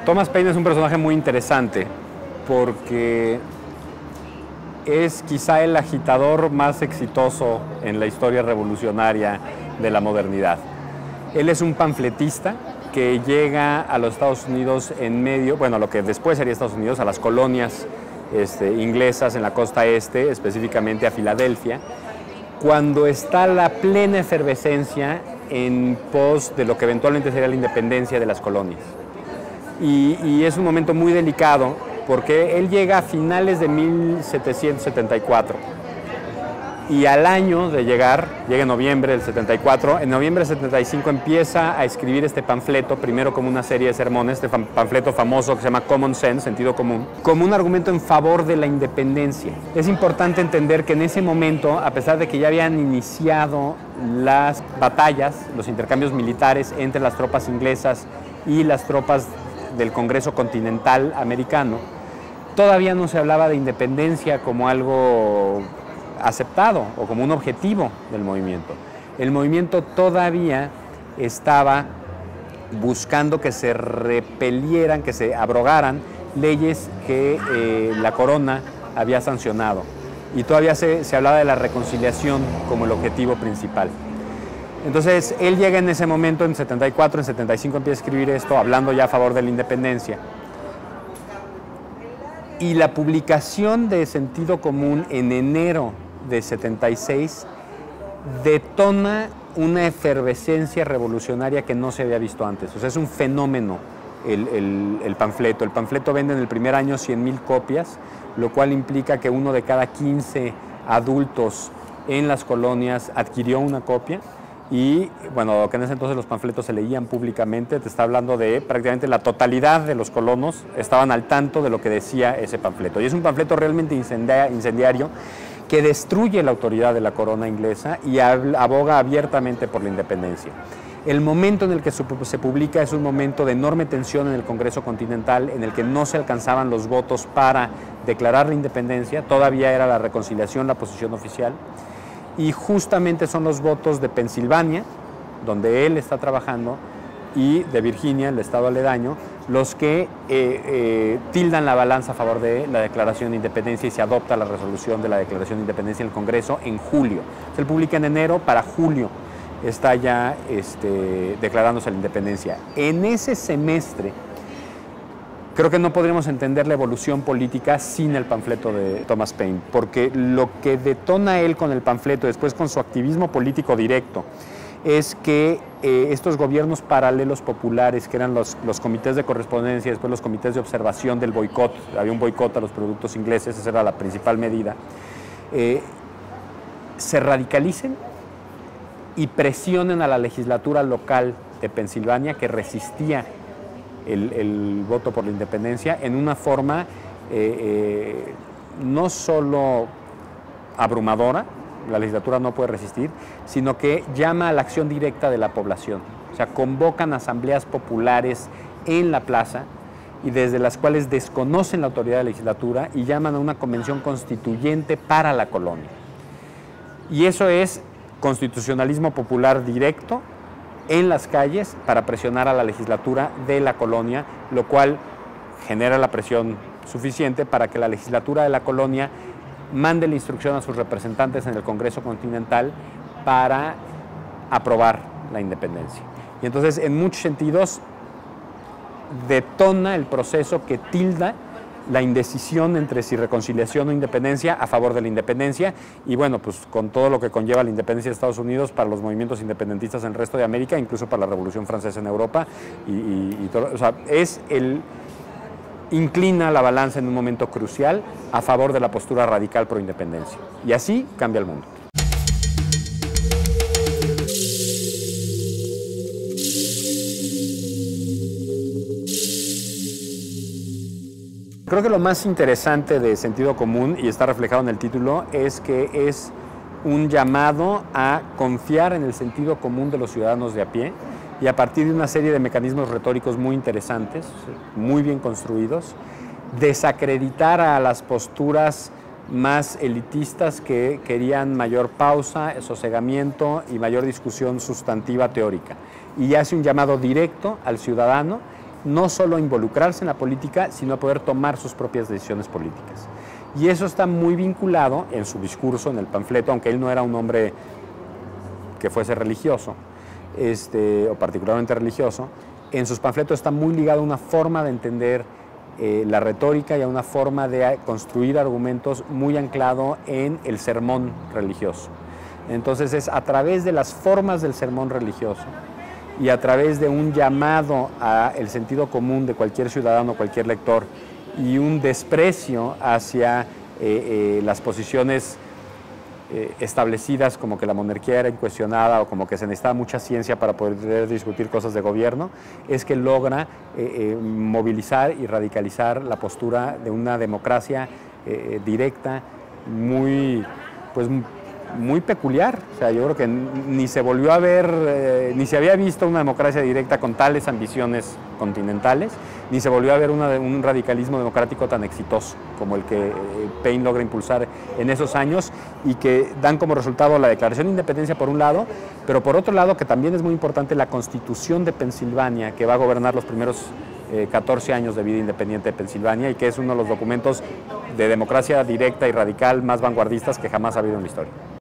Thomas Paine es un personaje muy interesante porque es quizá el agitador más exitoso en la historia revolucionaria de la modernidad. Él es un panfletista que llega a los Estados Unidos en medio, bueno, a lo que después sería Estados Unidos, a las colonias inglesas en la costa este, específicamente a Filadelfia, cuando está la plena efervescencia en pos de lo que eventualmente sería la independencia de las colonias. Y es un momento muy delicado porque él llega a finales de 1774 y al año de llegar, llega en noviembre del 74, en noviembre del 75 empieza a escribir este panfleto, primero como una serie de sermones, este panfleto famoso que se llama Common Sense, sentido común, como un argumento en favor de la independencia. Es importante entender que en ese momento, a pesar de que ya habían iniciado las batallas, los intercambios militares entre las tropas inglesas y las tropas del Congreso Continental Americano, todavía no se hablaba de independencia como algo aceptado o como un objetivo del movimiento. El movimiento todavía estaba buscando que se repelieran, que se abrogaran leyes que la corona había sancionado y todavía se hablaba de la reconciliación como el objetivo principal. Entonces él llega en ese momento, en 74, en 75 empieza a escribir esto, hablando ya a favor de la independencia. Y la publicación de Sentido Común en enero de 76 detona una efervescencia revolucionaria que no se había visto antes. O sea, es un fenómeno el panfleto. El panfleto vende en el primer año 100,000 copias, lo cual implica que uno de cada 15 adultos en las colonias adquirió una copia. Y bueno, que en ese entonces los panfletos se leían públicamente, te está hablando de prácticamente la totalidad de los colonos estaban al tanto de lo que decía ese panfleto. Y es un panfleto realmente incendiario que destruye la autoridad de la corona inglesa y aboga abiertamente por la independencia. El momento en el que se publica es un momento de enorme tensión en el Congreso Continental, en el que no se alcanzaban los votos para declarar la independencia, todavía era la reconciliación la posición oficial. Y justamente son los votos de Pensilvania, donde él está trabajando, y de Virginia, el estado aledaño, los que tildan la balanza a favor de la declaración de independencia y se adopta la resolución de la declaración de independencia en el Congreso en julio. Se publica en enero, para julio está ya declarándose la independencia. En ese semestre, creo que no podríamos entender la evolución política sin el panfleto de Thomas Paine, porque lo que detona él con el panfleto, después con su activismo político directo, es que estos gobiernos paralelos populares, que eran los comités de correspondencia, después los comités de observación del boicot, había un boicot a los productos ingleses, esa era la principal medida, se radicalicen y presionen a la legislatura local de Pensilvania, que resistía el voto por la independencia, en una forma no solo abrumadora, la legislatura no puede resistir, sino que llama a la acción directa de la población. O sea, convocan asambleas populares en la plaza y desde las cuales desconocen la autoridad de la legislatura y llaman a una convención constituyente para la colonia. Y eso es constitucionalismo popular directo en las calles para presionar a la legislatura de la colonia, lo cual genera la presión suficiente para que la legislatura de la colonia mande la instrucción a sus representantes en el Congreso Continental para aprobar la independencia. Y entonces, en muchos sentidos, detona el proceso que tilda la indecisión entre si reconciliación o independencia a favor de la independencia y bueno, pues con todo lo que conlleva la independencia de Estados Unidos para los movimientos independentistas en el resto de América, incluso para la Revolución Francesa en Europa y todo, o sea, inclina la balanza en un momento crucial a favor de la postura radical pro independencia y así cambia el mundo. Creo que lo más interesante de Sentido Común, y está reflejado en el título, es que es un llamado a confiar en el sentido común de los ciudadanos de a pie y a partir de una serie de mecanismos retóricos muy interesantes, muy bien construidos, desacreditar a las posturas más elitistas que querían mayor pausa, sosegamiento y mayor discusión sustantiva teórica. Y hace un llamado directo al ciudadano no solo a involucrarse en la política, sino a poder tomar sus propias decisiones políticas. Y eso está muy vinculado en su discurso, en el panfleto, aunque él no era un hombre que fuese religioso, o particularmente religioso, en sus panfletos está muy ligado a una forma de entender la retórica y a una forma de construir argumentos muy anclado en el sermón religioso. Entonces es a través de las formas del sermón religioso y a través de un llamado al sentido común de cualquier ciudadano, cualquier lector, y un desprecio hacia las posiciones establecidas, como que la monarquía era incuestionada o como que se necesitaba mucha ciencia para poder discutir cosas de gobierno, es que logra movilizar y radicalizar la postura de una democracia directa, pues, muy peculiar. O sea, yo creo que ni se volvió a ver, ni se había visto una democracia directa con tales ambiciones continentales, ni se volvió a ver un radicalismo democrático tan exitoso como el que Paine logra impulsar en esos años y que dan como resultado la Declaración de Independencia por un lado, pero por otro lado que también es muy importante la Constitución de Pensilvania, que va a gobernar los primeros 14 años de vida independiente de Pensilvania y que es uno de los documentos de democracia directa y radical más vanguardistas que jamás ha habido en la historia.